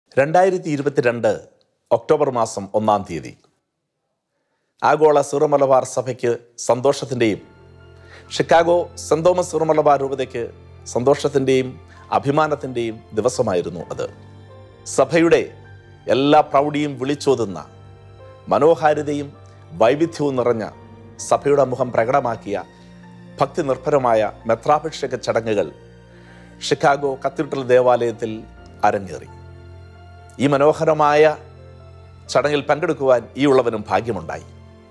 2022 October മാസം 1-ാം തീയതി ആഗോള സീറോ മലബാർ സഭയ്ക്ക് സന്തോഷത്തിൻ്റെയും Chicago saint Thomas Syro Malabar രൂപതയ്ക്ക് സന്തോഷത്തിൻ്റെയും അഭിമാനത്തിൻ്റെയും ദിവസമായിരുന്നു അത്. സഭയുടെ എല്ലാ പ്രൗഢിയും വിളിച്ചോതുന്ന മനോഹാരിതയും വൈവിധ്യവും നിറഞ്ഞ സഭയുടെ മുഖം പ്രകടമാക്കിയ ഭക്തി നിർഭരമായ മെത്രാഭിഷേക ചടങ്ങുകൾ ഷിക്കാഗോ കത്തീഡ്രൽ ദേവാലയത്തിൽ അരങ്ങേറി. ഈ മനോഹരമായ ചടങ്ങിൽ പങ്കെടുക്കുവാൻ ഈ ഉള്ളവനും ഭാഗ്യമുണ്ടായി.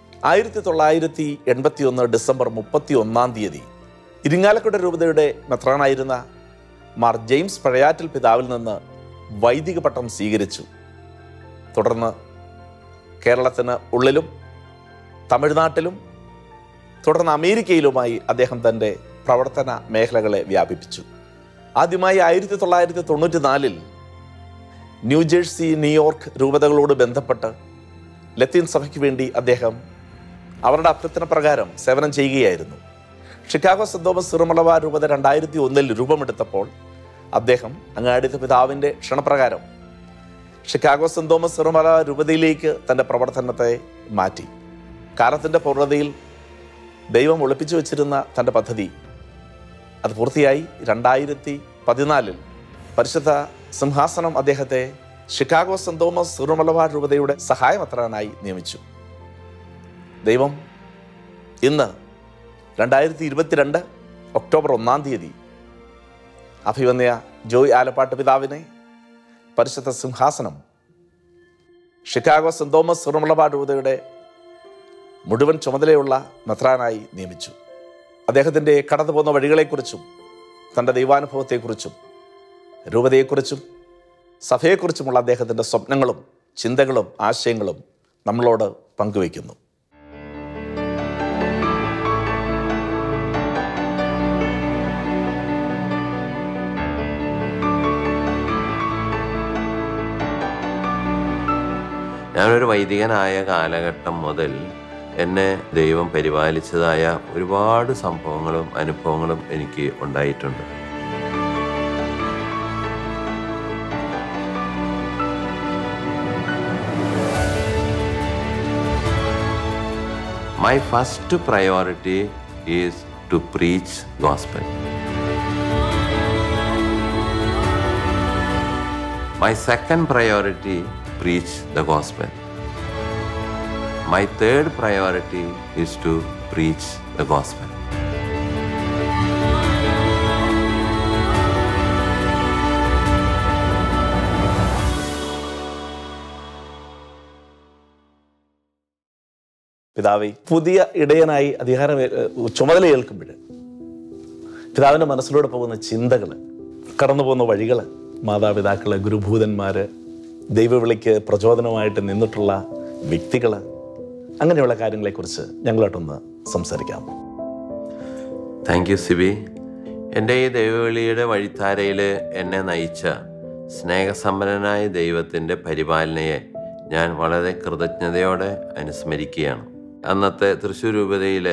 1981 ഡിസംബർ 31-ാം തീയതി ഇരിങ്ങാലക്കുട രൂപതയുടെ മെത്രാനായിരുന്ന മാർ ജെയിംസ് പഴയാറ്റിൽ പിതാവിൽ നിന്ന് വൈദിക പട്ടം സ്വീകരിച്ചു. തുടർന്ന് കേരളത്തിന് ഉള്ളിലും തമിഴ്നാട്ടിലും തുടർന്ന് അമേരിക്കയിലുമായി അദ്ദേഹം തൻ്റെ പ്രവർത്തന മേഖലകളെ വ്യാപിപ്പിച്ചു. ആദ്യമായി 1994 ന്യൂജേഴ്സി, ന്യൂയോർക്ക് രൂപതകളോട് ബന്ധപ്പെട്ട് ലത്തീൻ സഭയ്ക്ക് വേണ്ടി അദ്ദേഹം അവരുടെ അഭ്യർത്ഥന പ്രകാരം സേവനം ചെയ്യുകയായിരുന്നു. Chicago saint Thomas Syro Malabar രൂപത 2001 രൂപമെടുത്തപ്പോൾ അദ്ദേഹം അങ്ങാടിത്തെ പിതാവിൻ്റെ ക്ഷണപ്രകാരം Chicago saint Thomas Syro Malabar രൂപതയിലേക്ക് തൻ്റെ പ്രവർത്തനത്തെ മാറ്റി. കാലത്തിൻ്റെ പൂർണ്ണതയിൽ ദൈവം ഒളിപ്പിച്ചു വച്ചിരുന്ന തൻ്റെ പദ്ധതി അത് പൂർത്തിയായി 2014 പരിശുദ്ധ സിംഹാസനം അദ്ദേഹത്തെ Chicago saint Thomas Syro Malabar രൂപതയുടെ സഹായമെത്രാനായി നിയമിച്ചു. ദൈവം ഇന്ന് 2022 ഒക്ടോബർ 1-ാം തീയതി അഭിവന്യ ജോയ് ആലപ്പാട്ട് പിതാവിനെ പരിശുദ്ധ സിംഹാസനം Chicago saint Thomas Syro Malabar രൂപതയുടെ മുഴുവൻ ചുമതലയുള്ള മെത്രാനായി നിയമിച്ചു. അദ്ദേഹത്തിൻ്റെ കടന്നു പോകുന്ന വഴികളെക്കുറിച്ചും തൻ്റെ ദൈവാനുഭവത്തെക്കുറിച്ചും രൂപതയെക്കുറിച്ചും സഭയെക്കുറിച്ചുമുള്ള അദ്ദേഹത്തിൻ്റെ സ്വപ്നങ്ങളും ചിന്തകളും ആശയങ്ങളും നമ്മളോട് പങ്കുവയ്ക്കുന്നു. ഞാനൊരു വൈദികനായ കാലഘട്ടം മുതൽ എന്നെ ദൈവം പരിപാലിച്ചതായ ഒരുപാട് സംഭവങ്ങളും അനുഭവങ്ങളും എനിക്ക് ഉണ്ടായിട്ടുണ്ട്. My first priority is to preach gospel. My second priority, preach the gospel. My third priority is to preach the gospel. പിതാവേ, പുതിയ ഇടയനായി ചുമതലയേൽക്കുമ്പോൾ പിതാവിൻ്റെ മനസ്സിലൂടെ പോകുന്ന ചിന്തകൾ, കടന്നു പോകുന്ന വഴികൾ, മാതാപിതാക്കൾ, ഗുരുഭൂതന്മാർ, ദൈവവിളിക്ക് പ്രചോദനമായിട്ട് നിന്നിട്ടുള്ള വ്യക്തികൾ, അങ്ങനെയുള്ള കാര്യങ്ങളെക്കുറിച്ച് ഞങ്ങളായിട്ടൊന്ന് സംസാരിക്കാം. Thank you Siby. എൻ്റെ ഈ ദൈവവിളിയുടെ വഴിത്താരയിൽ എന്നെ നയിച്ച സ്നേഹസമ്പന്നനായ ദൈവത്തിൻ്റെ പരിപാലനയെ ഞാൻ വളരെ കൃതജ്ഞതയോടെ അനുസ്മരിക്കുകയാണ്. അന്നത്തെ തൃശ്ശൂർ രൂപതയിലെ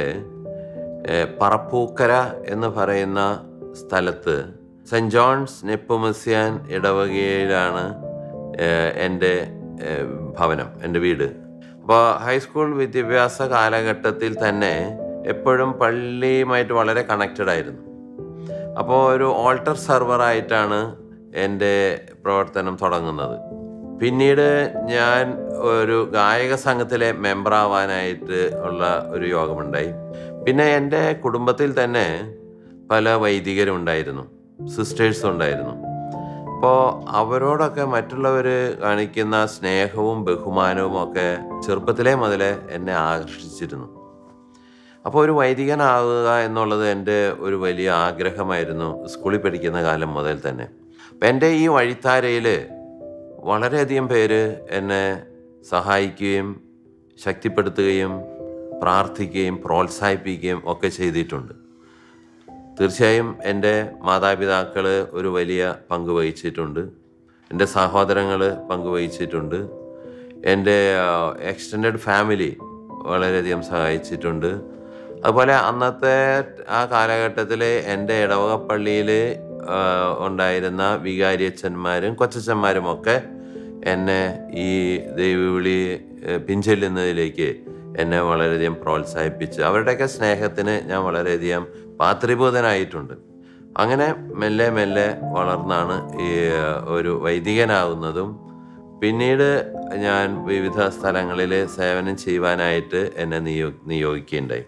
പറപ്പൂക്കര എന്ന് പറയുന്ന സ്ഥലത്ത് സെൻറ്റ് ജോൺസ് നെപ്പോമുസിയാൻ ഇടവകയിലാണ് എൻ്റെ ഭവനം, എൻ്റെ വീട്. അപ്പോൾ ഹൈസ്കൂൾ വിദ്യാഭ്യാസ കാലഘട്ടത്തിൽ തന്നെ എപ്പോഴും പള്ളിയുമായിട്ട് വളരെ കണക്റ്റഡ് ആയിരുന്നു. അപ്പോൾ ഒരു ഓൾട്ടർ സെർവറായിട്ടാണ് എൻ്റെ പ്രവർത്തനം തുടങ്ങുന്നത്. പിന്നീട് ഞാൻ ഒരു ഗായക സംഘത്തിലെ മെമ്പറാവാനായിട്ട് ഉള്ള ഒരു യോഗമുണ്ടായി. പിന്നെ എൻ്റെ കുടുംബത്തിൽ തന്നെ പല വൈദികരുണ്ടായിരുന്നു, സിസ്റ്റേഴ്സും ഉണ്ടായിരുന്നു. അപ്പോൾ അവരോടൊക്കെ മറ്റുള്ളവർ കാണിക്കുന്ന സ്നേഹവും ബഹുമാനവും ഒക്കെ ചെറുപ്പത്തിലേ മുതലേ എന്നെ ആകർഷിച്ചിരുന്നു. അപ്പോൾ ഒരു വൈദികനാവുക എന്നുള്ളത് എൻ്റെ ഒരു വലിയ ആഗ്രഹമായിരുന്നു സ്കൂളിൽ പഠിക്കുന്ന കാലം മുതൽ തന്നെ. അപ്പം എൻ്റെ ഈ വഴിത്താരയിൽ വളരെയധികം പേര് എന്നെ സഹായിക്കുകയും ശക്തിപ്പെടുത്തുകയും പ്രാർത്ഥിക്കുകയും പ്രോത്സാഹിപ്പിക്കുകയും ഒക്കെ ചെയ്തിട്ടുണ്ട്. തീർച്ചയായും എൻ്റെ മാതാപിതാക്കൾ ഒരു വലിയ പങ്ക് വഹിച്ചിട്ടുണ്ട്, എൻ്റെ സഹോദരങ്ങൾ പങ്കുവഹിച്ചിട്ടുണ്ട്, എൻ്റെ എക്സ്റ്റൻഡഡ് ഫാമിലി വളരെയധികം സഹായിച്ചിട്ടുണ്ട്. അതുപോലെ അന്നത്തെ ആ കാലഘട്ടത്തിൽ എൻ്റെ ഇടവക പള്ളിയിൽ ഉണ്ടായിരുന്ന വികാരിയച്ഛന്മാരും കൊച്ചച്ഛന്മാരും ഒക്കെ എന്നെ ഈ ദൈവവിളി പിൻചെല്ലുന്നതിലേക്ക് എന്നെ വളരെയധികം പ്രോത്സാഹിപ്പിച്ച് അവരുടെയൊക്കെ സ്നേഹത്തിന് ഞാൻ വളരെയധികം പാത്രീഭൂതനായിട്ടുണ്ട്. അങ്ങനെ മെല്ലെ മെല്ലെ വളർന്നാണ് ഈ ഒരു വൈദികനാകുന്നതും പിന്നീട് ഞാൻ വിവിധ സ്ഥലങ്ങളിൽ സേവനം ചെയ്യുവാനായിട്ട് എന്നെ നിയോഗിക്കുകയുണ്ടായി.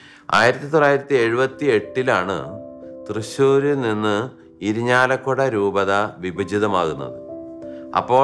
1978 തൃശ്ശൂരിൽ നിന്ന് ഇരിഞ്ഞാലക്കുട രൂപത വിഭജിതമാകുന്നത്. അപ്പോൾ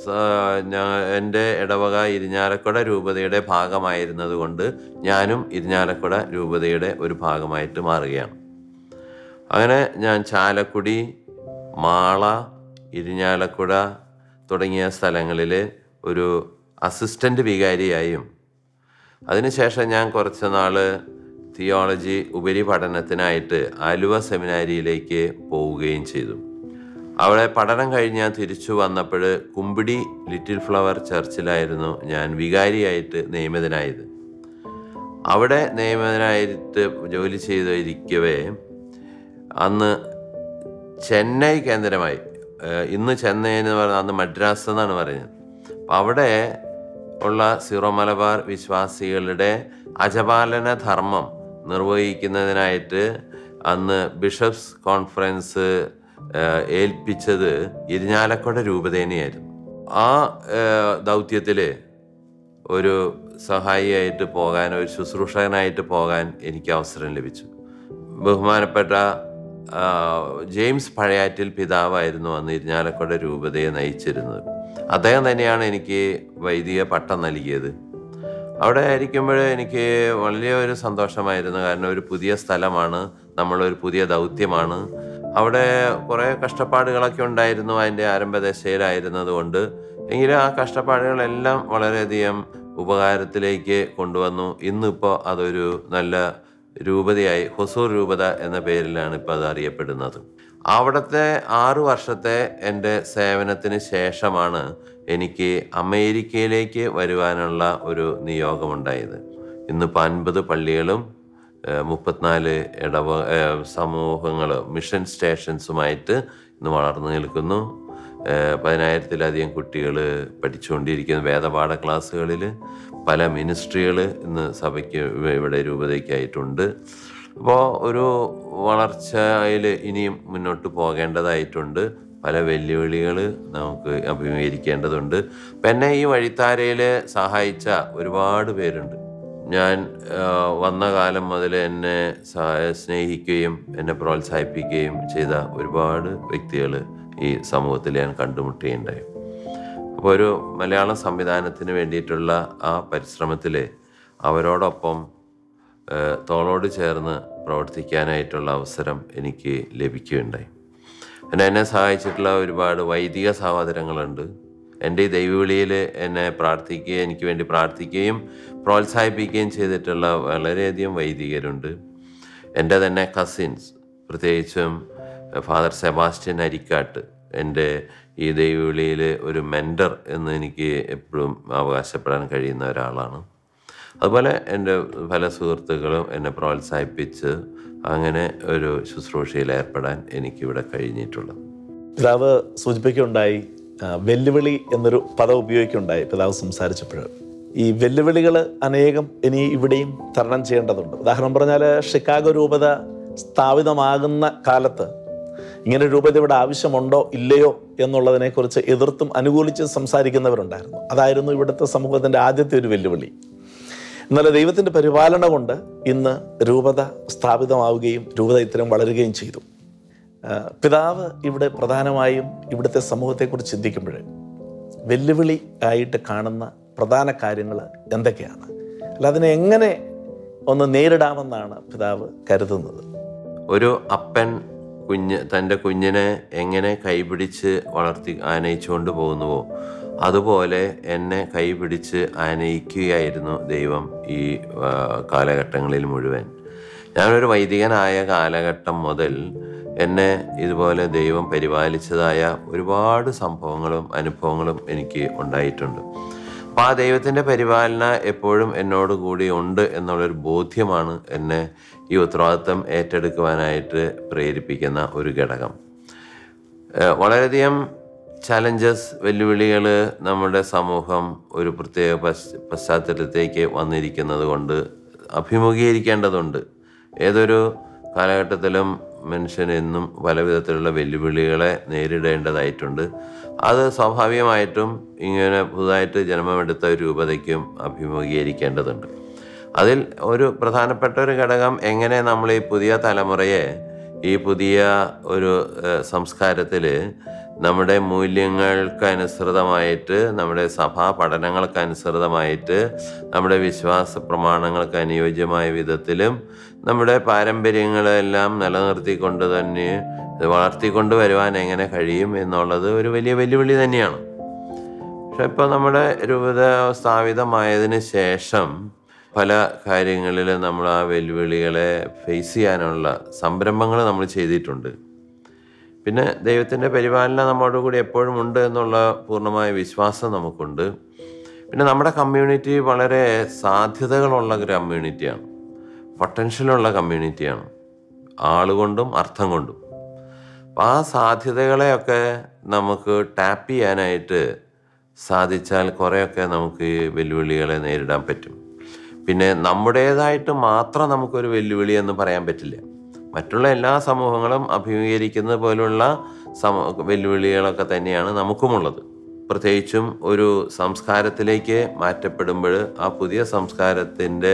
എൻ്റെ ഇടവക ഇരിഞ്ഞാലക്കുട രൂപതയുടെ ഭാഗമായിരുന്നത് കൊണ്ട് ഞാനും ഇരിഞ്ഞാലക്കുട രൂപതയുടെ ഒരു ഭാഗമായിട്ട് മാറുകയാണ്. അങ്ങനെ ഞാൻ ചാലക്കുടി, മാള, ഇരിഞ്ഞാലക്കുട തുടങ്ങിയ സ്ഥലങ്ങളിൽ ഒരു അസിസ്റ്റൻ്റ് വികാരിയായും അതിനുശേഷം ഞാൻ കുറച്ച് നാൾ തിയോളജി ഉപരിപഠനത്തിനായിട്ട് ആലുവ സെമിനാരിയിലേക്ക് പോവുകയും ചെയ്തു. അവിടെ പഠനം കഴിഞ്ഞ് ഞാൻ തിരിച്ചു വന്നപ്പോൾ കുമ്പിടി ലിറ്റിൽ ഫ്ലവർ ചർച്ചിലായിരുന്നു ഞാൻ വികാരിയായിട്ട് നിയമിതനായത്. അവിടെ നിയമിതനായിട്ട് ജോലി ചെയ്തിരിക്കവേ അന്ന് ചെന്നൈ കേന്ദ്രമായി, ഇന്ന് ചെന്നൈ എന്ന് പറഞ്ഞാൽ അന്ന് മദ്രാസ് എന്നാണ് പറയുന്നത്. അവിടെ ഉള്ള സിറോ മലബാർ വിശ്വാസികളുടെ അജപാലന ധർമ്മം നിർവഹിക്കുന്നതിനായിട്ട് അന്ന് ബിഷപ്സ് കോൺഫറൻസ് ഏൽപ്പിച്ചത് ഇരിഞ്ഞാലക്കുട രൂപതേനെയായിരുന്നു. ആ ദൗത്യത്തിൽ ഒരു സഹായിയായിട്ട് പോകാൻ, ഒരു ശുശ്രൂഷകനായിട്ട് പോകാൻ എനിക്ക് അവസരം ലഭിച്ചു. ബഹുമാനപ്പെട്ട ജെയിംസ് പഴയാറ്റിൽ പിതാവായിരുന്നു അന്ന് ഇരിഞ്ഞാലക്കുട രൂപതയെ നയിച്ചിരുന്നത്. അദ്ദേഹം തന്നെയാണ് എനിക്ക് വൈദിക പട്ടം നൽകിയത്. അവിടെ ആയിരിക്കുമ്പോൾ എനിക്ക് വലിയൊരു സന്തോഷമായിരുന്നു. കാരണം ഒരു പുതിയ സ്ഥലമാണ്, നമ്മളൊരു പുതിയ ദൗത്യമാണ്. അവിടെ കുറേ കഷ്ടപ്പാടുകളൊക്കെ ഉണ്ടായിരുന്നു അതിൻ്റെ ആരംഭദശയിലായിരുന്നത് കൊണ്ട്. എങ്കിലും ആ കഷ്ടപ്പാടുകളെല്ലാം വളരെയധികം ഉപകാരത്തിലേക്ക് കൊണ്ടുവന്നു. ഇന്നിപ്പോൾ അതൊരു നല്ല രൂപതയായി, ഹൊസൂർ രൂപത എന്ന പേരിലാണ് ഇപ്പോൾ അത് അറിയപ്പെടുന്നത്. അവിടുത്തെ 6 വർഷത്തെ എൻ്റെ സേവനത്തിന് ശേഷമാണ് എനിക്ക് അമേരിക്കയിലേക്ക് വരുവാനുള്ള ഒരു നിയോഗമുണ്ടായത്. ഇന്നിപ്പോൾ 50 പള്ളികളും 34 സമൂഹങ്ങൾ, മിഷൻ സ്റ്റേഷൻസുമായിട്ട് ഇന്ന് വളർന്നു നിൽക്കുന്നു. 10,000-ലധികം കുട്ടികൾ പഠിച്ചുകൊണ്ടിരിക്കുന്ന വേദപാഠ ക്ലാസ്സുകളിൽ പല മിനിസ്ട്രികൾ ഇന്ന് സഭയ്ക്ക് ഇവിടെ രൂപതയ്ക്കായിട്ടുണ്ട്. അപ്പോൾ ഒരു വളർച്ചയിൽ ഇനിയും മുന്നോട്ട് പോകേണ്ടതായിട്ടുണ്ട്. പല വെല്ലുവിളികൾ നമുക്ക് അഭിമുഖീകരിക്കേണ്ടതുണ്ട്. അപ്പം എന്നെ ഈ വഴിത്താരയിൽ സഹായിച്ച ഒരുപാട് പേരുണ്ട്. ഞാൻ വന്ന കാലം മുതൽ എന്നെ സ്നേഹിക്കുകയും എന്നെ പ്രോത്സാഹിപ്പിക്കുകയും ചെയ്ത ഒരുപാട് വ്യക്തികൾ ഈ സമൂഹത്തിൽ ഞാൻ കണ്ടുമുട്ടുകയുണ്ടായി. അപ്പോൾ ഒരു മലയാളം സംവിധാനത്തിന് വേണ്ടിയിട്ടുള്ള ആ പരിശ്രമത്തിൽ അവരോടൊപ്പം തോളോട് ചേർന്ന് പ്രവർത്തിക്കാനായിട്ടുള്ള അവസരം എനിക്ക് ലഭിക്കുകയുണ്ടായി. എന്നെ സഹായിച്ചിട്ടുള്ള ഒരുപാട് വൈദിക സഹോദരങ്ങളുണ്ട്. എൻ്റെ ഈ ദൈവവിളിയിൽ എന്നെ എനിക്ക് വേണ്ടി പ്രാർത്ഥിക്കുകയും പ്രോത്സാഹിപ്പിക്കുകയും ചെയ്തിട്ടുള്ള വളരെയധികം വൈദികരുണ്ട്. എൻ്റെ തന്നെ കസിൻസ്, പ്രത്യേകിച്ചും ഫാദർ സെബാസ്റ്റ്യൻ അരിക്കാട്ട്, എൻ്റെ ഈ ദൈവവിളിയിൽ ഒരു മെൻറ്റർ എന്ന് എനിക്ക് എപ്പോഴും അവകാശപ്പെടാൻ കഴിയുന്ന ഒരാളാണ്. അതുപോലെ എൻ്റെ പല സുഹൃത്തുക്കളും എന്നെ പ്രോത്സാഹിപ്പിച്ച് അങ്ങനെ ഒരു ശുശ്രൂഷയിൽ ഏർപ്പെടാൻ എനിക്കിവിടെ കഴിഞ്ഞിട്ടുള്ളത്. പിതാവ് സൂചിപ്പിക്കുകയുണ്ടായി, വെല്ലുവിളി എന്നൊരു പദം ഉപയോഗിക്കുകയുണ്ടായി പിതാവ് സംസാരിച്ചപ്പോൾ. ഈ വെല്ലുവിളികൾ അനേകം ഇനി ഇവിടെയും തരണം ചെയ്യേണ്ടതുണ്ട്. ഉദാഹരണം പറഞ്ഞാൽ ഷിക്കാഗോ രൂപത സ്ഥാപിതമാകുന്ന കാലത്ത് ഇങ്ങനെ രൂപത ഇവിടെ ആവശ്യമുണ്ടോ ഇല്ലയോ എന്നുള്ളതിനെക്കുറിച്ച് എതിർത്തും അനുകൂലിച്ചും സംസാരിക്കുന്നവരുണ്ടായിരുന്നു. അതായിരുന്നു ഇവിടുത്തെ സമൂഹത്തിൻ്റെ ആദ്യത്തെ ഒരു വെല്ലുവിളി. എന്നാൽ ദൈവത്തിൻ്റെ പരിപാലന കൊണ്ട് ഇന്ന് രൂപത സ്ഥാപിതമാവുകയും രൂപത ഇത്തരം വളരുകയും ചെയ്തു. പിതാവ് ഇവിടെ പ്രധാനമായും ഇവിടുത്തെ സമൂഹത്തെക്കുറിച്ച് ചിന്തിക്കുമ്പോൾ വെല്ലുവിളി ആയിട്ട് കാണുന്ന പ്രധാന കാര്യങ്ങൾ എന്തൊക്കെയാണ്, അല്ല അതിനെ എങ്ങനെ ഒന്ന് നേരിടാമെന്നാണ് പിതാവ് കരുതുന്നത്? ഒരു അപ്പൻ തൻ്റെ കുഞ്ഞിനെ എങ്ങനെ കൈപിടിച്ച് ആനയിച്ചുകൊണ്ട് പോകുന്നുവോ അതുപോലെ എന്നെ കൈപിടിച്ച് ആനയിക്കുകയായിരുന്നു ദൈവം ഈ കാലഘട്ടങ്ങളിൽ മുഴുവൻ. ഞാനൊരു വൈദികനായ കാലഘട്ടം മുതൽ എന്നെ ഇതുപോലെ ദൈവം പരിപാലിച്ചതായ ഒരുപാട് സംഭവങ്ങളും അനുഭവങ്ങളും എനിക്ക് ഉണ്ടായിട്ടുണ്ട്. അപ്പോൾ ആ ദൈവത്തിൻ്റെ പരിപാലന എപ്പോഴും എന്നോട് കൂടി ഉണ്ട് എന്നുള്ളൊരു ബോധ്യമാണ് എന്നെ ഈ ഉത്തരവാദിത്വം ഏറ്റെടുക്കുവാനായിട്ട് പ്രേരിപ്പിക്കുന്ന ഒരു ഘടകം. വളരെയധികം ചലഞ്ചസ്, വെല്ലുവിളികൾ നമ്മുടെ സമൂഹം ഒരു പ്രത്യേക പശ്ചാത്തലത്തേക്ക് വന്നിരിക്കുന്നത് കൊണ്ട് അഭിമുഖീകരിക്കേണ്ടതുണ്ട്. ഏതൊരു കാലഘട്ടത്തിലും മനുഷ്യൻ എന്നും പല വിധത്തിലുള്ള വെല്ലുവിളികളെ നേരിടേണ്ടതായിട്ടുണ്ട്. അത് സ്വാഭാവികമായിട്ടും ഇങ്ങനെ പുതുതായിട്ട് ജന്മമെടുത്ത ഒരു രൂപതയ്ക്കും അഭിമുഖീകരിക്കേണ്ടതുണ്ട്. അതിൽ ഒരു പ്രധാനപ്പെട്ട ഒരു ഘടകം എങ്ങനെ നമ്മൾ ഈ പുതിയ തലമുറയെ ഈ പുതിയ ഒരു സംസ്കാരത്തിൽ നമ്മുടെ മൂല്യങ്ങൾക്കനുസൃതമായിട്ട്, നമ്മുടെ സഭാ പഠനങ്ങൾക്കനുസൃതമായിട്ട്, നമ്മുടെ വിശ്വാസ പ്രമാണങ്ങൾക്ക് അനുയോജ്യമായ വിധത്തിലും നമ്മുടെ പാരമ്പര്യങ്ങളെല്ലാം നിലനിർത്തിക്കൊണ്ട് തന്നെ വളർത്തിക്കൊണ്ട് വരുവാൻ എങ്ങനെ കഴിയും എന്നുള്ളത് ഒരു വലിയ വെല്ലുവിളി തന്നെയാണ്. പക്ഷെ ഇപ്പോൾ നമ്മുടെ രൂപത സ്ഥാപിതമായതിന് ശേഷം പല കാര്യങ്ങളിൽ നമ്മൾ ആ വെല്ലുവിളികളെ ഫേസ് ചെയ്യാനുള്ള സംരംഭങ്ങൾ നമ്മൾ ചെയ്തിട്ടുണ്ട്. പിന്നെ ദൈവത്തിൻ്റെ പരിപാലനം നമ്മോട് കൂടി എപ്പോഴും ഉണ്ട് എന്നുള്ള പൂർണ്ണമായ വിശ്വാസം നമുക്കുണ്ട്. പിന്നെ നമ്മുടെ കമ്മ്യൂണിറ്റി വളരെ സാധ്യതകളുള്ള ഒരു കമ്മ്യൂണിറ്റിയാണ്, പൊട്ടൻഷ്യലുള്ള കമ്മ്യൂണിറ്റിയാണ്, ആളുകൊണ്ടും അർത്ഥം കൊണ്ടും. അപ്പം ആ സാധ്യതകളെയൊക്കെ നമുക്ക് ടാപ്പ് ചെയ്യാനായിട്ട് സാധിച്ചാൽ കുറേയൊക്കെ നമുക്ക് ഈ വെല്ലുവിളികളെ നേരിടാൻ പറ്റും. പിന്നെ നമ്മുടേതായിട്ട് മാത്രം നമുക്കൊരു വെല്ലുവിളി എന്ന് പറയാൻ പറ്റില്ല. മറ്റുള്ള എല്ലാ സമൂഹങ്ങളും അഭിമുഖീകരിക്കുന്നത് പോലുള്ള വെല്ലുവിളികളൊക്കെ തന്നെയാണ് നമുക്കുമുള്ളത്. പ്രത്യേകിച്ചും ഒരു സംസ്കാരത്തിലേക്ക് മാറ്റപ്പെടുമ്പോൾ ആ പുതിയ സംസ്കാരത്തിൻ്റെ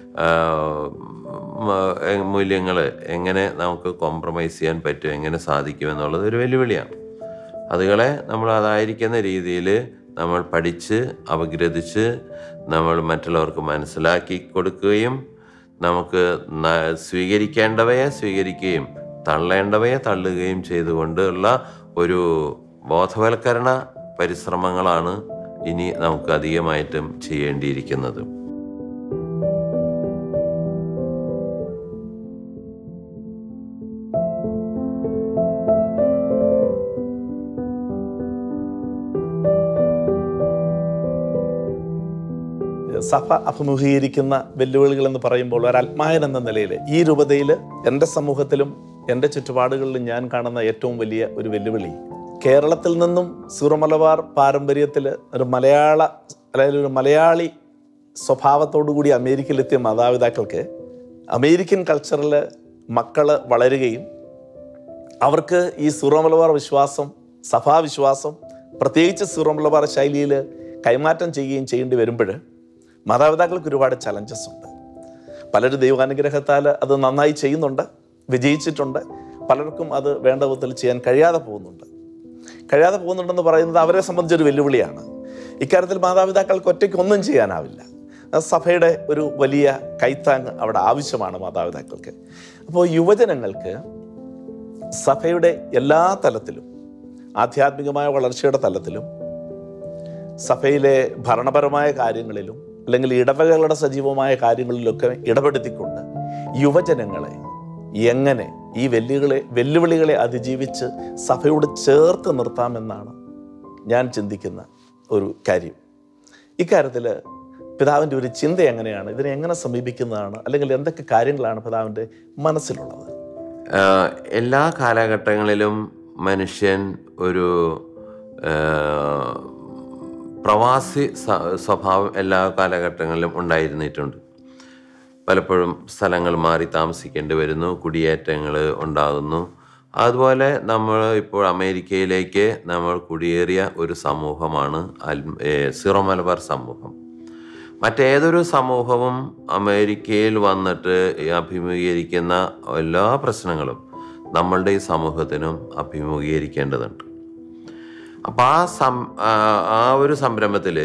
മൂല്യങ്ങൾ എങ്ങനെ നമുക്ക് കോംപ്രമൈസ് ചെയ്യാൻ പറ്റും, എങ്ങനെ സാധിക്കുമെന്നുള്ളത് ഒരു വെല്ലുവിളിയാണ്. അതുകളെ നമ്മൾ അതായിരിക്കുന്ന രീതിയിൽ നമ്മൾ പഠിച്ച് അപഗ്രഥിച്ച് നമ്മൾ മറ്റുള്ളവർക്ക് മനസ്സിലാക്കി കൊടുക്കുകയും നമുക്ക് സ്വീകരിക്കേണ്ടവയെ സ്വീകരിക്കുകയും തള്ളേണ്ടവയെ തള്ളുകയും ചെയ്തുകൊണ്ടുള്ള ഒരു ബോധവൽക്കരണ പരിശ്രമങ്ങളാണ് ഇനി നമുക്ക് അധികമായിട്ടും ചെയ്യേണ്ടിയിരിക്കുന്നത്. സഭ അഭിമുഖീകരിക്കുന്ന വെല്ലുവിളികൾ എന്ന് പറയുമ്പോൾ ഒരാത്മായൻ എന്ന നിലയിൽ ഈ രൂപതയിൽ എൻ്റെ സമൂഹത്തിലും എൻ്റെ ചുറ്റുപാടുകളിലും ഞാൻ കാണുന്ന ഏറ്റവും വലിയ ഒരു വെല്ലുവിളി, കേരളത്തിൽ നിന്നും സീറോ മലബാർ പാരമ്പര്യത്തിൽ ഒരു മലയാളി സ്വഭാവത്തോടു കൂടി അമേരിക്കയിലെത്തിയ മാതാപിതാക്കൾക്ക് അമേരിക്കൻ കൾച്ചറിൽ മക്കൾ വളരുകയും അവർക്ക് ഈ സീറോ മലബാർ വിശ്വാസം, സഭാവിശ്വാസം, പ്രത്യേകിച്ച് സീറോ മലബാർ ശൈലിയിൽ കൈമാറ്റം ചെയ്യുകയും ചെയ്യേണ്ടി വരുമ്പോൾ മാതാപിതാക്കൾക്ക് ഒരുപാട് ചലഞ്ചസ് ഉണ്ട്. പലരും ദൈവാനുഗ്രഹത്താൽ അത് നന്നായി ചെയ്യുന്നുണ്ട്, വിജയിച്ചിട്ടുണ്ട്. പലർക്കും അത് വേണ്ട വിധത്തിൽ ചെയ്യാൻ കഴിയാതെ പോകുന്നുണ്ടെന്ന് പറയുന്നത് അവരെ സംബന്ധിച്ചൊരു വെല്ലുവിളിയാണ്. ഇക്കാര്യത്തിൽ മാതാപിതാക്കൾക്ക് ഒറ്റയ്ക്ക് ഒന്നും ചെയ്യാനാവില്ല. സഭയുടെ ഒരു വലിയ കൈത്താങ് അവിടെ ആവശ്യമാണ് മാതാപിതാക്കൾക്ക്. അപ്പോൾ യുവജനങ്ങൾക്ക് സഭയുടെ എല്ലാ തലത്തിലും, ആധ്യാത്മികമായ വളർച്ചയുടെ തലത്തിലും, സഭയിലെ ഭരണപരമായ കാര്യങ്ങളിലും അല്ലെങ്കിൽ ഇടവകകളുടെ സജീവമായ കാര്യങ്ങളിലൊക്കെ ഇടപെടുത്തിക്കൊണ്ട് യുവജനങ്ങളെ എങ്ങനെ ഈ വെല്ലുവിളികളെ അതിജീവിച്ച് സഭയോട് ചേർത്ത് നിർത്താമെന്നാണ് ഞാൻ ചിന്തിക്കുന്ന ഒരു കാര്യം. ഇക്കാര്യത്തിൽ പിതാവിൻ്റെ ഒരു ചിന്ത എങ്ങനെയാണ്, ഇതിനെ എങ്ങനെ സമീപിക്കുന്നതാണ്, അല്ലെങ്കിൽ എന്തൊക്കെ കാര്യങ്ങളാണ് പിതാവിൻ്റെ മനസ്സിലുള്ളത്? എല്ലാ കാലഘട്ടങ്ങളിലും മനുഷ്യൻ ഒരു പ്രവാസി സ്വഭാവം എല്ലാ കാലഘട്ടങ്ങളിലും ഉണ്ടായിരുന്നിട്ടുണ്ട്. പലപ്പോഴും സ്ഥലങ്ങൾ മാറി താമസിക്കേണ്ടി വരുന്നു, കുടിയേറ്റങ്ങൾ ഉണ്ടാകുന്നു. അതുപോലെ നമ്മൾ ഇപ്പോൾ അമേരിക്കയിലേക്ക് നമ്മൾ കുടിയേറിയ ഒരു സമൂഹമാണ് സീറോ മലബാർ സമൂഹം. മറ്റേതൊരു സമൂഹവും അമേരിക്കയിൽ വന്നിട്ട് അഭിമുഖീകരിക്കുന്ന എല്ലാ പ്രശ്നങ്ങളും നമ്മളുടെ ഈ സമൂഹത്തിനും അഭിമുഖീകരിക്കേണ്ടതുണ്ട്. അപ്പം ആ ഒരു സംരംഭത്തിൽ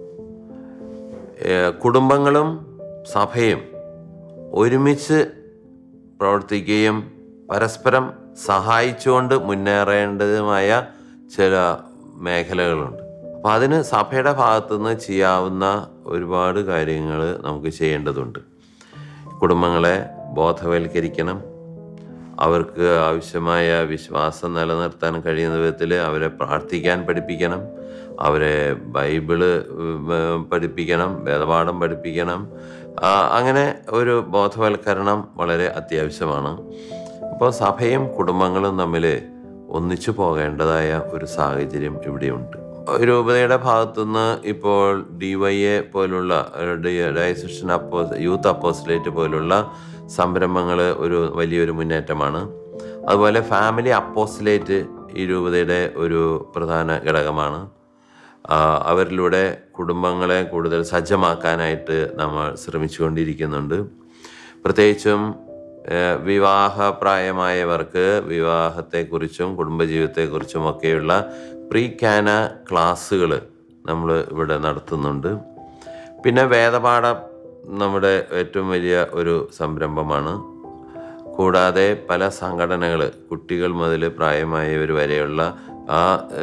കുടുംബങ്ങളും സഭയും ഒരുമിച്ച് പ്രവർത്തിക്കുകയും പരസ്പരം സഹായിച്ചുകൊണ്ട് മുന്നേറേണ്ടതുമായ ചില മേഖലകളുണ്ട്. അപ്പം അതിന് സഭയുടെ ഭാഗത്തുനിന്ന് ചെയ്യാവുന്ന ഒരുപാട് കാര്യങ്ങൾ നമുക്ക് ചെയ്യേണ്ടതുണ്ട്. കുടുംബങ്ങളെ ബോധവൽക്കരിക്കണം, അവർക്ക് ആവശ്യമായ വിശ്വാസം നിലനിർത്താൻ കഴിയുന്ന വിധത്തിൽ അവരെ പ്രാർത്ഥിക്കാൻ പഠിപ്പിക്കണം, അവരെ ബൈബിള് പഠിപ്പിക്കണം, വേദപാഠം പഠിപ്പിക്കണം. അങ്ങനെ ഒരു ബോധവൽക്കരണം വളരെ അത്യാവശ്യമാണ്. അപ്പോൾ സഭയും കുടുംബങ്ങളും തമ്മിൽ ഒന്നിച്ചു പോകേണ്ടതായ ഒരു സാഹചര്യം ഇവിടെയുണ്ട്. രൂപതയുടെ ഭാഗത്തുനിന്ന് ഇപ്പോൾ DYA പോലുള്ള ഡയസിഷൻ യൂത്ത് അപ്പോസ്റ്റലേറ്റ് പോലുള്ള സംരംഭങ്ങൾ ഒരു വലിയൊരു മുന്നേറ്റമാണ്. അതുപോലെ ഫാമിലി അപ്പോസ്റ്റലേറ്റ് ഈ രൂപതയുടെ ഒരു പ്രധാന ഘടകമാണ്. അവരിലൂടെ കുടുംബങ്ങളെ കൂടുതൽ സജ്ജമാക്കാനായിട്ട് നമ്മൾ ശ്രമിച്ചുകൊണ്ടിരിക്കുന്നുണ്ട്. പ്രത്യേകിച്ചും വിവാഹപ്രായമായവർക്ക് വിവാഹത്തെക്കുറിച്ചും കുടുംബജീവിതത്തെക്കുറിച്ചുമൊക്കെയുള്ള പ്രീ കാന ക്ലാസ്സുകൾ നമ്മൾ ഇവിടെ നടത്തുന്നുണ്ട്. പിന്നെ വേദപാഠം നമ്മുടെ ഏറ്റവും വലിയ ഒരു സംരംഭമാണ്. കൂടാതെ പല സംഘടനകൾ കുട്ടികൾ മുതൽ പ്രായമായവർ വരെയുള്ള ആ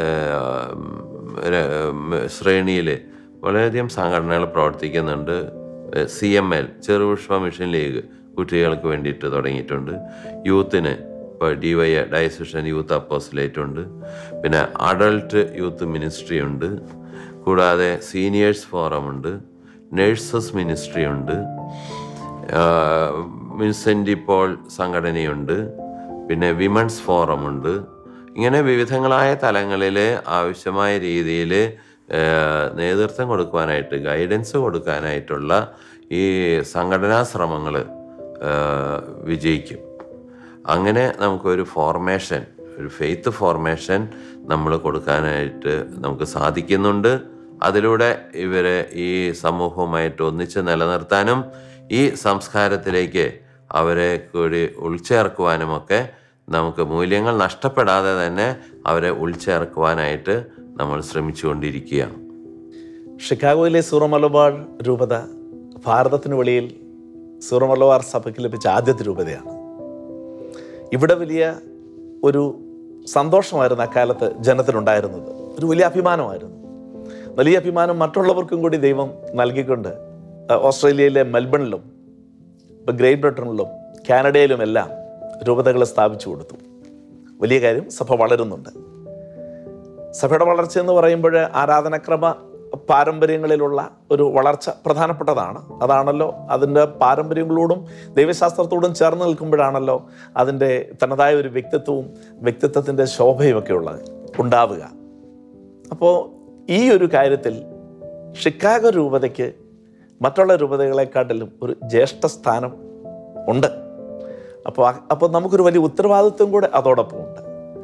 ശ്രേണിയിൽ വളരെയധികം സംഘടനകൾ പ്രവർത്തിക്കുന്നുണ്ട്. CML ചെറുപുഷ്പ മിഷൻ ലീഗ് കുട്ടികൾക്ക് വേണ്ടിയിട്ട് തുടങ്ങിയിട്ടുണ്ട്. യൂത്തിന് ഇപ്പോൾ DYA ഡയസിഷൻ യൂത്ത് അപ്പോസ്റ്റലേറ്റ് ഉണ്ട്. പിന്നെ അഡൾട്ട് യൂത്ത് മിനിസ്ട്രി ഉണ്ട്. കൂടാതെ സീനിയേഴ്സ് ഫോറം ഉണ്ട്. നഴ്സസ് മിനിസ്ട്രി ഉണ്ട്. വിൻസെൻ്റ് പോൾ സംഘടനയുണ്ട്. പിന്നെ വിമൻസ് ഫോറം ഉണ്ട്. ഇങ്ങനെ വിവിധങ്ങളായ തലങ്ങളിൽ ആവശ്യമായ രീതിയിൽ നേതൃത്വം കൊടുക്കുവാനായിട്ട്, ഗൈഡൻസ് കൊടുക്കാനായിട്ടുള്ള ഈ സംഘടനാ ശ്രമങ്ങൾ വിജയിക്കും. അങ്ങനെ നമുക്കൊരു ഫോർമേഷൻ, ഒരു ഫെയ്ത്ത് ഫോർമേഷൻ നമ്മൾ കൊടുക്കാനായിട്ട് നമുക്ക് സാധിക്കുന്നുണ്ട്. അതിലൂടെ ഇവരെ ഈ സമൂഹവുമായിട്ട് ഒന്നിച്ച് നിലനിർത്താനും ഈ സംസ്കാരത്തിലേക്ക് അവരെ കൂടി ഉൾച്ചേർക്കുവാനുമൊക്കെ നമുക്ക് മൂല്യങ്ങൾ നഷ്ടപ്പെടാതെ തന്നെ അവരെ ഉൾച്ചേർക്കുവാനായിട്ട് നമ്മൾ ശ്രമിച്ചുകൊണ്ടിരിക്കുകയാണ്. ഷിക്കാഗോയിലെ സീറോ മലബാർ രൂപത ഭാരതത്തിന് വെളിയിൽ സീറോ മലബാർ സഭയ്ക്ക് ലഭിച്ച ആദ്യത്തെ രൂപതയാണ്. ഇവിടെ വലിയ ഒരു സന്തോഷമായിരുന്നു അക്കാലത്ത് ജനത്തിനുണ്ടായിരുന്നത്. ഒരു വലിയ അഭിമാനമായിരുന്നു. വലിയ അഭിമാനം മറ്റുള്ളവർക്കും കൂടി ദൈവം നൽകിക്കൊണ്ട് ഓസ്ട്രേലിയയിലെ മെൽബണിലും ഇപ്പോൾ ഗ്രേറ്റ് ബ്രിട്ടനിലും കാനഡയിലുമെല്ലാം രൂപതകളെ സ്ഥാപിച്ചു കൊടുത്തു. വലിയ കാര്യം. സഭ വളരുന്നുണ്ട്. സഭയുടെ വളർച്ച എന്ന് പറയുമ്പോൾ ആരാധനക്രമ പാരമ്പര്യങ്ങളിലുള്ള ഒരു വളർച്ച പ്രധാനപ്പെട്ടതാണ്. അതാണല്ലോ അതിൻ്റെ പാരമ്പര്യങ്ങളോടും ദൈവശാസ്ത്രത്തോടും ചേർന്ന് നിൽക്കുമ്പോഴാണല്ലോ അതിൻ്റെ തനതായ ഒരു വ്യക്തിത്വവും വ്യക്തിത്വത്തിൻ്റെ ശോഭയുമൊക്കെ ഉണ്ടാവുക. അപ്പോൾ ഈ ഒരു കാര്യത്തിൽ ഷിക്കാഗോ രൂപതയ്ക്ക് മറ്റുള്ള രൂപതകളെക്കാട്ടിലും ഒരു ജ്യേഷ്ഠ സ്ഥാനം ഉണ്ട്. അപ്പോൾ നമുക്കൊരു വലിയ ഉത്തരവാദിത്വം കൂടെ അതോടൊപ്പം ഉണ്ട്.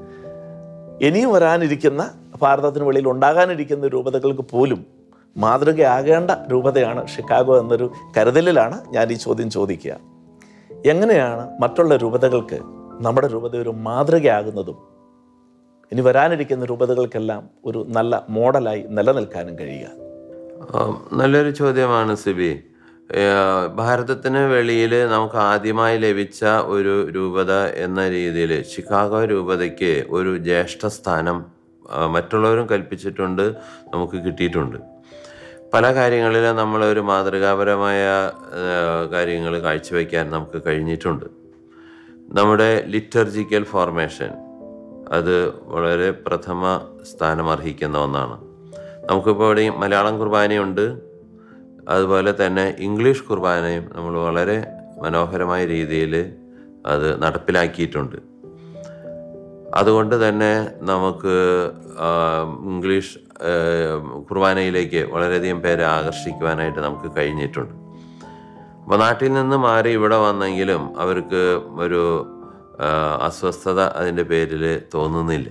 ഇനിയും വരാനിരിക്കുന്ന ഭാരതത്തിന് വെളിയിൽ ഉണ്ടാകാനിരിക്കുന്ന രൂപതകൾക്ക് പോലും മാതൃകയാകേണ്ട രൂപതയാണ് ഷിക്കാഗോ എന്നൊരു കരുതലിലാണ് ഞാൻ ഈ ചോദ്യം ചോദിക്കുക. എങ്ങനെയാണ് മറ്റുള്ള രൂപതകൾക്ക് നമ്മുടെ രൂപത ഒരു മാതൃകയാകുന്നതും ഇനി വരാനിരിക്കുന്ന രൂപതകൾക്കെല്ലാം ഒരു നല്ല മോഡലായി നിലനിൽക്കാനും കഴിയുക? നല്ലൊരു ചോദ്യമാണ് സിബി. ഭാരതത്തിന് വെളിയിൽ നമുക്ക് ആദ്യമായി ലഭിച്ച ഒരു രൂപത എന്ന രീതിയിൽ ഷിക്കാഗോ രൂപതയ്ക്ക് ഒരു ജ്യേഷ്ഠ സ്ഥാനം മറ്റുള്ളവരും കൽപ്പിച്ചിട്ടുണ്ട്, നമുക്ക് കിട്ടിയിട്ടുണ്ട്. പല കാര്യങ്ങളിലും നമ്മളൊരു മാതൃകാപരമായ കാര്യങ്ങൾ കാഴ്ചവെക്കാൻ നമുക്ക് കഴിഞ്ഞിട്ടുണ്ട്. നമ്മുടെ ലിറ്റർജിക്കൽ ഫോർമേഷൻ അത് വളരെ പ്രഥമ സ്ഥാനം അർഹിക്കുന്ന ഒന്നാണ്. നമുക്കിപ്പോൾ ഇവിടെ മലയാളം കുർബാനയുണ്ട്, അതുപോലെ തന്നെ ഇംഗ്ലീഷ് കുർബാനയും നമ്മൾ വളരെ മനോഹരമായ രീതിയിൽ അത് നടപ്പിലാക്കിയിട്ടുണ്ട്. അതുകൊണ്ട് തന്നെ നമുക്ക് ഇംഗ്ലീഷ് കുർബാനയിലേക്ക് വളരെയധികം പേരെ ആകർഷിക്കുവാനായിട്ട് നമുക്ക് കഴിഞ്ഞിട്ടുണ്ട്. അപ്പോൾ നാട്ടിൽ നിന്ന് മാറി ഇവിടെ വന്നെങ്കിലും അവർക്ക് ഒരു അസ്വസ്ഥത അതിൻ്റെ പേരിൽ തോന്നുന്നില്ല.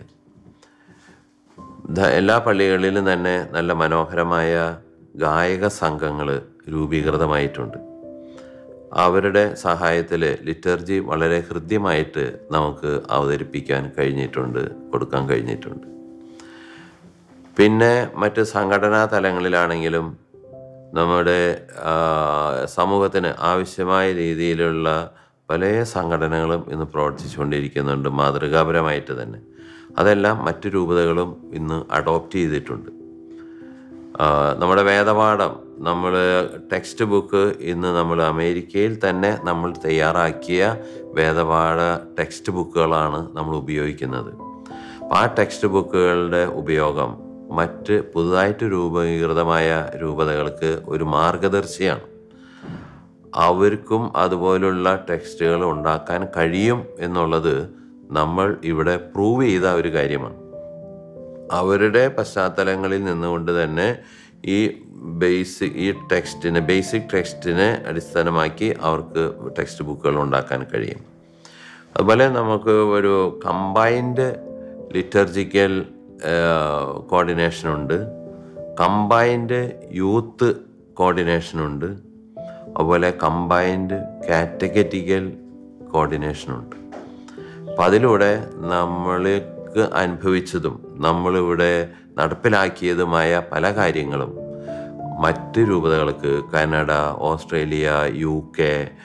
എല്ലാ പള്ളികളിലും തന്നെ നല്ല മനോഹരമായ ഗായക സംഘങ്ങൾ രൂപീകൃതമായിട്ടുണ്ട്. അവരുടെ സഹായത്തിൽ ലിറ്റർജി വളരെ ഹൃദ്യമായിട്ട് നമുക്ക് അവതരിപ്പിക്കാൻ കഴിഞ്ഞിട്ടുണ്ട്, കൊടുക്കാൻ കഴിഞ്ഞിട്ടുണ്ട്. പിന്നെ മറ്റ് സംഘടനാ തലങ്ങളിലാണെങ്കിലും നമ്മുടെ സമൂഹത്തിന് ആവശ്യമായ രീതിയിലുള്ള പല സംഘടനകളും ഇന്ന് പ്രവർത്തിച്ചുകൊണ്ടിരിക്കുന്നുണ്ട്, മാതൃകാപരമായിട്ട് തന്നെ. അതെല്ലാം മറ്റു രൂപതകളും ഇന്ന് അഡോപ്റ്റ് ചെയ്തിട്ടുണ്ട്. നമ്മുടെ വേദപാഠം, നമ്മൾ ടെക്സ്റ്റ് ബുക്ക് ഇന്ന് നമ്മൾ അമേരിക്കയിൽ തന്നെ നമ്മൾ തയ്യാറാക്കിയ വേദപാഠ ടെക്സ്റ്റ് ബുക്കുകളാണ് നമ്മൾ ഉപയോഗിക്കുന്നത്. ആ ടെക്സ്റ്റ് ബുക്കുകളുടെ ഉപയോഗം മറ്റ് പുതുതായിട്ട് രൂപീകൃതമായ രൂപതകൾക്ക് ഒരു മാർഗദർശിയാണ്. അവർക്കും അതുപോലുള്ള ടെക്സ്റ്റുകൾ ഉണ്ടാക്കാൻ കഴിയും എന്നുള്ളത് നമ്മൾ ഇവിടെ പ്രൂവ് ചെയ്ത ഒരു കാര്യമാണ്. അവരുടെ പശ്ചാത്തലങ്ങളിൽ നിന്നുകൊണ്ട് തന്നെ ഈ ബേസിക് ടെക്സ്റ്റിനെ അടിസ്ഥാനമാക്കി അവർക്ക് ടെക്സ്റ്റ് ബുക്കുകൾ ഉണ്ടാക്കാൻ കഴിയും. അതുപോലെ നമുക്ക് ഒരു കമ്പൈൻഡ് ലിറ്റർജിക്കൽ കോർഡിനേഷനുണ്ട്, കമ്പൈൻഡ് യൂത്ത് കോർഡിനേഷനുണ്ട്, അതുപോലെ കമ്പൈൻഡ് കാറ്റഗറ്റിക്കൽ കോർഡിനേഷനുണ്ട്. അപ്പം അതിലൂടെ നമ്മൾക്ക് അനുഭവിച്ചതും നമ്മളിവിടെ നടപ്പിലാക്കിയതുമായ പല കാര്യങ്ങളും മറ്റ് രൂപതകൾക്ക്, കാനഡ, ഓസ്ട്രേലിയ, UK,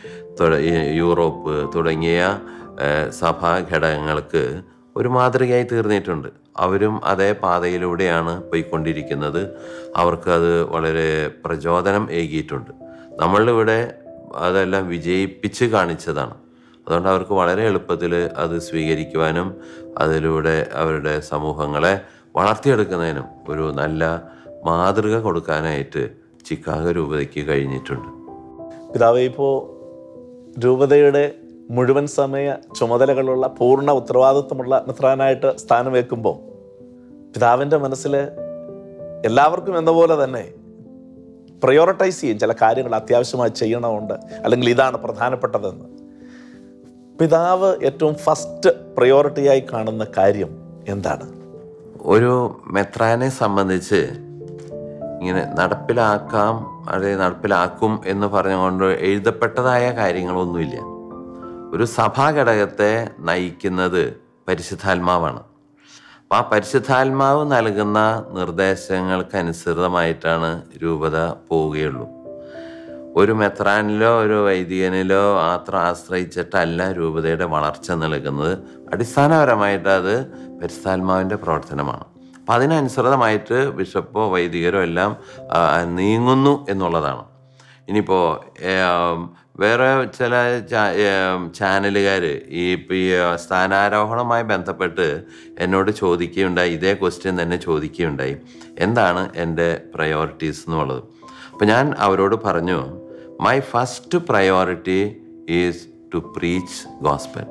യൂറോപ്പ് തുടങ്ങിയ സഭാ ഘടകങ്ങൾക്ക് ഒരു മാതൃകയായി തീർന്നിട്ടുണ്ട്. അവരും അതേ പാതയിലൂടെയാണ് പോയിക്കൊണ്ടിരിക്കുന്നത്. അവർക്കത് വളരെ പ്രചോദനം ഏകിയിട്ടുണ്ട്. നമ്മളിവിടെ അതെല്ലാം വിജയിപ്പിച്ച് കാണിച്ചതാണ്. അതുകൊണ്ട് അവർക്ക് വളരെ എളുപ്പത്തിൽ അത് സ്വീകരിക്കുവാനും അതിലൂടെ അവരുടെ സമൂഹങ്ങളെ വളർത്തിയെടുക്കുന്നതിനും ഒരു നല്ല മാതൃക കൊടുക്കാനായിട്ട് ചിക്കാഗോ രൂപതയ്ക്ക് കഴിഞ്ഞിട്ടുണ്ട്. പിതാവേ, ഇപ്പോൾ രൂപതയുടെ മുഴുവൻ സമയ ചുമതലകളുള്ള പൂർണ്ണ ഉത്തരവാദിത്വമുള്ള മെത്രാനായിട്ട് സ്ഥാനം വെക്കുമ്പോൾ പിതാവിൻ്റെ മനസ്സിൽ എല്ലാവർക്കും എന്ന പോലെ തന്നെ പ്രയോറിറ്റൈസ് ചെയ്യും ചില കാര്യങ്ങൾ അത്യാവശ്യമായി ചെയ്യണമുണ്ട്, അല്ലെങ്കിൽ ഇതാണ് പ്രധാനപ്പെട്ടതെന്ന്. പിതാവ് ഏറ്റവും ഫസ്റ്റ് പ്രയോറിറ്റിയായി കാണുന്ന കാര്യം എന്താണ്? ഒരു മെത്രാനെ സംബന്ധിച്ച് ഇങ്ങനെ നടപ്പിലാക്കും എന്ന് പറഞ്ഞുകൊണ്ട് എഴുതപ്പെട്ടതായ കാര്യങ്ങളൊന്നുമില്ല. ഒരു സഭാഘടകത്തെ നയിക്കുന്നത് പരിശുദ്ധാത്മാവാണ്. അപ്പം ആ പരിശുദ്ധാത്മാവ് നൽകുന്ന നിർദ്ദേശങ്ങൾക്കനുസൃതമായിട്ടാണ് രൂപത പോവുകയുള്ളൂ. ഒരു മെത്രാനിലോ ഒരു വൈദികനിലോ മാത്രം ആശ്രയിച്ചിട്ടല്ല രൂപതയുടെ വളർച്ച നൽകുന്നത്. അടിസ്ഥാനപരമായിട്ട് അത് പരിശുദ്ധാത്മാവിൻ്റെ പ്രവർത്തനമാണ്. അപ്പം അതിനനുസൃതമായിട്ട് ബിഷപ്പോ വൈദികരോ എല്ലാം നീങ്ങുന്നു എന്നുള്ളതാണ്. ഇനിയിപ്പോൾ വേറെ ചില ചാനലുകാർ ഈ സ്ഥാനാരോഹണവുമായി ബന്ധപ്പെട്ട് എന്നോട് ചോദിക്കുകയുണ്ടായി, ഇതേ ക്വസ്റ്റ്യൻ തന്നെ ചോദിക്കുകയുണ്ടായി, എന്താണ് എൻ്റെ പ്രയോറിറ്റീസ് എന്നുള്ളത്. അപ്പം ഞാൻ അവരോട് പറഞ്ഞു, my first priority is to preach gospel.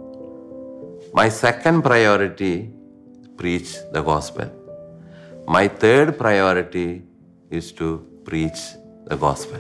My second priority preach the gospel. My third priority is to preach the gospel.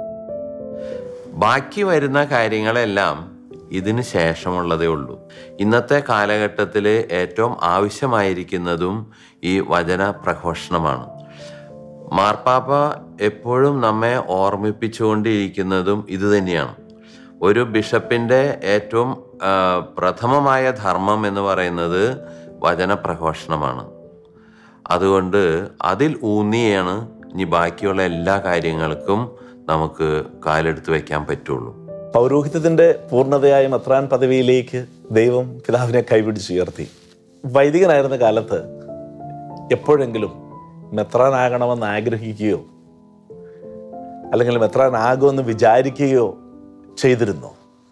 ബാക്കി വരുന്ന കാര്യങ്ങളെല്ലാം ഇതിന് ശേഷമുള്ളതേ ഉള്ളൂ. ഇന്നത്തെ കാലഘട്ടത്തിൽ ഏറ്റവും ആവശ്യമായിരിക്കുന്നതും ഈ വചന പ്രഘോഷണമാണ്. മാർപ്പാപ്പ എപ്പോഴും നമ്മെ ഓർമ്മിപ്പിച്ചുകൊണ്ടിരിക്കുന്നതും ഇത് തന്നെയാണ്. ഒരു ബിഷപ്പിൻ്റെ ഏറ്റവും പ്രഥമമായ ധർമ്മം എന്ന് പറയുന്നത് വചനപ്രഘോഷണമാണ്. അതുകൊണ്ട് അതിൽ ഊന്നിയാണ് ഇനി ബാക്കിയുള്ള എല്ലാ കാര്യങ്ങൾക്കും നമുക്ക് കാലെടുത്ത് വയ്ക്കാൻ പറ്റുള്ളൂ. പൗരോഹിത്യത്തിൻ്റെ പൂർണ്ണതയായ മെത്രാൻ പദവിയിലേക്ക് ദൈവം പിതാവിനെ കൈപിടിച്ചുയർത്തി. വൈദികനായിരുന്ന കാലത്ത് എപ്പോഴെങ്കിലും മെത്രാനാകണമെന്ന് ആഗ്രഹിക്കുകയോ അല്ലെങ്കിൽ മെത്രാനാകുമെന്ന് വിചാരിക്കുകയോ ചെയ്തിരുന്നോ?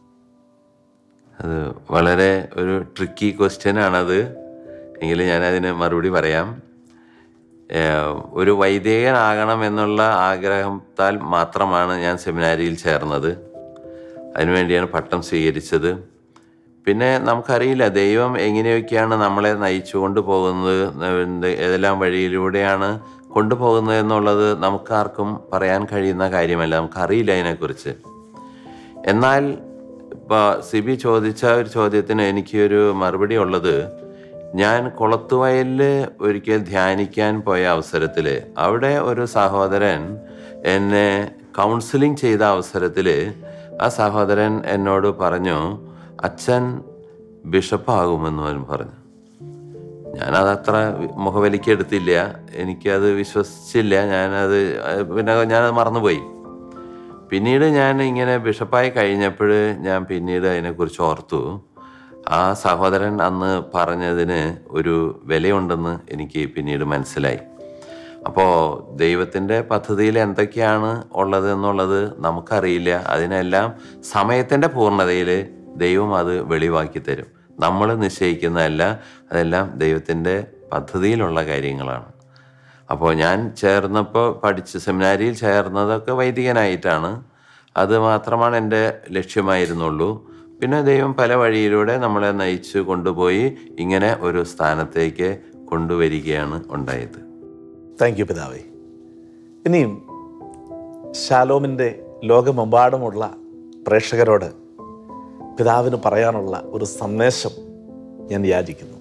അത് വളരെ ഒരു ട്രിക്കി ക്വസ്റ്റ്യൻ ആണത്. എങ്കിലും ഞാനതിന് മറുപടി പറയാം. ഒരു വൈദികനാകണം എന്നുള്ള ആഗ്രഹത്താൽ മാത്രമാണ് ഞാൻ സെമിനാരിയിൽ ചേർന്നത്. അതിനുവേണ്ടിയാണ് പട്ടം സ്വീകരിച്ചത്. പിന്നെ നമുക്കറിയില്ല ദൈവം എങ്ങനെയൊക്കെയാണ് നമ്മളെ നയിച്ചു കൊണ്ടുപോകുന്നത്, ഏതെല്ലാം വഴിയിലൂടെയാണ് കൊണ്ടുപോകുന്നത് എന്നുള്ളത് നമുക്കാർക്കും പറയാൻ കഴിയുന്ന കാര്യമല്ല. നമുക്കറിയില്ല അതിനെക്കുറിച്ച്. എന്നാൽ ഇപ്പോൾ സിബി ചോദിച്ച ഒരു ചോദ്യത്തിന് എനിക്കൊരു മറുപടി ഉള്ളത്, ഞാൻ കുളത്തുവയലിൽ ഒരിക്കൽ ധ്യാനിക്കാൻ പോയ അവസരത്തിൽ അവിടെ ഒരു സഹോദരൻ എന്നെ കൗൺസിലിംഗ് ചെയ്ത അവസരത്തിൽ ആ സഹോദരൻ എന്നോട് പറഞ്ഞു, അച്ഛൻ ബിഷപ്പാകുമെന്ന് പറഞ്ഞു. ഞാനതത്ര മുഖവലിക്കെടുത്തില്ല, എനിക്കത് വിശ്വസിച്ചില്ല. ഞാനത് മറന്നുപോയി. പിന്നീട് ഞാൻ ഇങ്ങനെ ബിഷപ്പായി കഴിഞ്ഞപ്പോൾ ഞാൻ പിന്നീട് അതിനെക്കുറിച്ച് ഓർത്തു. ആ സഹോദരൻ അന്ന് പറഞ്ഞതിന് ഒരു വിലയുണ്ടെന്ന് എനിക്ക് പിന്നീട് മനസ്സിലായി. അപ്പോൾ ദൈവത്തിൻ്റെ പദ്ധതിയിൽ എന്തൊക്കെയാണ് ഉള്ളത് എന്നുള്ളത് നമുക്കറിയില്ല. അതിനെല്ലാം സമയത്തിൻ്റെ പൂർണ്ണതയിൽ ദൈവം അത് വെളിവാക്കി തരും. നമ്മൾ നിശ്ചയിക്കുന്നതല്ല, അതെല്ലാം ദൈവത്തിൻ്റെ പദ്ധതിയിലുള്ള കാര്യങ്ങളാണ്. അപ്പോൾ ഞാൻ സെമിനാരിയിൽ ചേർന്നതൊക്കെ വൈദികനായിട്ടാണ്. അത് മാത്രമാണ് എൻ്റെ ലക്ഷ്യമായിരുന്നുള്ളൂ. പിന്നെ ദൈവം പല വഴിയിലൂടെ നമ്മളെ നയിച്ചു കൊണ്ടുപോയി ഇങ്ങനെ ഒരു സ്ഥാനത്തേക്ക് കൊണ്ടുവരികയാണ് ഉണ്ടായത്. താങ്ക് യു പിതാവേ. ഇനിയും ഷാലോമിൻ്റെ ലോകമെമ്പാടുമുള്ള പ്രേക്ഷകരോട് പിതാവിന് പറയാനുള്ള ഒരു സന്ദേശം ഞാൻ യാചിക്കുന്നു.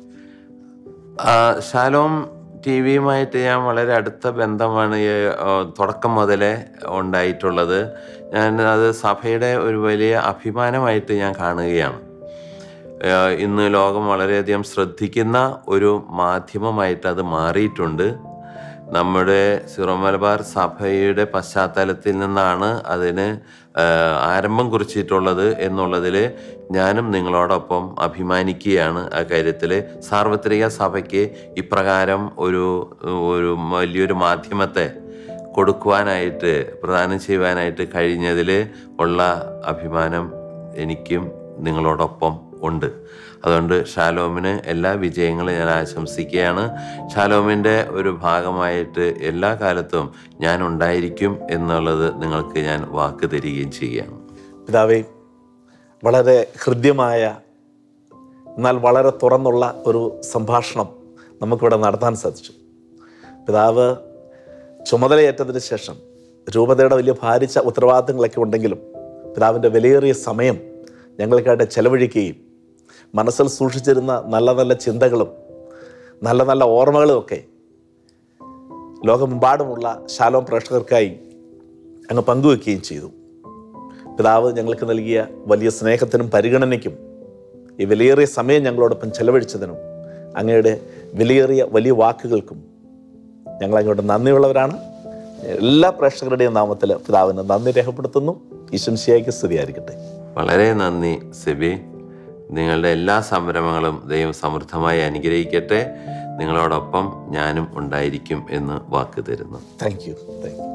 ഷാലോം ടി വിയുമായിട്ട് ഞാൻ വളരെ അടുത്ത ബന്ധമാണ് തുടക്കം മുതലേ ഉണ്ടായിട്ടുള്ളത്. ഞാൻ അത് സഭയുടെ ഒരു വലിയ അഭിമാനമായിട്ട് ഞാൻ കാണുകയാണ്. ഇന്ന് ലോകം വളരെയധികം ശ്രദ്ധിക്കുന്ന ഒരു മാധ്യമമായിട്ട് അത് മാറിയിട്ടുണ്ട്. നമ്മുടെ സിറോ മലബാർ സഭയുടെ പശ്ചാത്തലത്തിൽ നിന്നാണ് അതിന് ആരംഭം കുറിച്ചിട്ടുള്ളത് എന്നുള്ളതിൽ ഞാനും നിങ്ങളോടൊപ്പം അഭിമാനിക്കുകയാണ്. ആ കാര്യത്തിൽ സാർവത്രിക സഭയ്ക്ക് ഇപ്രകാരം ഒരു വലിയൊരു മാധ്യമത്തെ കൊടുക്കുവാനായിട്ട് പ്രദാനം ചെയ്യുവാനായിട്ട് കഴിഞ്ഞതിൽ ഉള്ള അഭിമാനം എനിക്കും നിങ്ങളോടൊപ്പം ഉണ്ട്. അതുകൊണ്ട് ഷാലോമിന് എല്ലാ വിജയങ്ങളും ഞാൻ ആശംസിക്കുകയാണ്. ഷാലോമിൻ്റെ ഒരു ഭാഗമായിട്ട് എല്ലാ കാലത്തും ഞാൻ ഉണ്ടായിരിക്കും എന്നുള്ളത് നിങ്ങൾക്ക് ഞാൻ വാക്ക് തരികയും ചെയ്യുകയാണ്. പിതാവേ, വളരെ ഹൃദ്യമായ എന്നാൽ വളരെ തുറന്നുള്ള ഒരു സംഭാഷണം നമുക്കിവിടെ നടത്താൻ സാധിച്ചു. പിതാവ് ചുമതലയേറ്റതിന് ശേഷം രൂപതയുടെ വലിയ ഭാരിച്ച ഉത്തരവാദിത്തങ്ങളൊക്കെ ഉണ്ടെങ്കിലും പിതാവിൻ്റെ വിലയേറിയ സമയം ഞങ്ങൾക്കായിട്ട് ചെലവഴിക്കുകയും മനസ്സിൽ സൂക്ഷിച്ചിരുന്ന നല്ല നല്ല ചിന്തകളും നല്ല നല്ല ഓർമ്മകളും ഒക്കെ ലോകമെമ്പാടുമുള്ള ഷാലോം പ്രേക്ഷകർക്കായി അങ്ങ് പങ്കുവെക്കുകയും ചെയ്തു. പിതാവ് ഞങ്ങൾക്ക് നൽകിയ വലിയ സ്നേഹത്തിനും പരിഗണനയ്ക്കും ഈ വിലയേറിയ സമയം ഞങ്ങളോടൊപ്പം ചെലവഴിച്ചതിനും അങ്ങയുടെ വിലയേറിയ വലിയ വാക്കുകൾക്കും ഞങ്ങൾ അങ്ങോട്ട് നന്ദിയുള്ളവരാണ്. എല്ലാ പ്രേക്ഷകരുടെയും നാമത്തിൽ പിതാവിന് നന്ദി രേഖപ്പെടുത്തുന്നു. ഈശംസിയായിക്ക് സ്തുതിയായിരിക്കട്ടെ. വളരെ നന്ദി സെബി. നിങ്ങളുടെ എല്ലാ സംരംഭങ്ങളും ദൈവം സമൃദ്ധമായി അനുഗ്രഹിക്കട്ടെ. നിങ്ങളോടൊപ്പം ഞാനും ഉണ്ടായിരിക്കും എന്ന് വാക്ക് തരുന്നു. Thank U.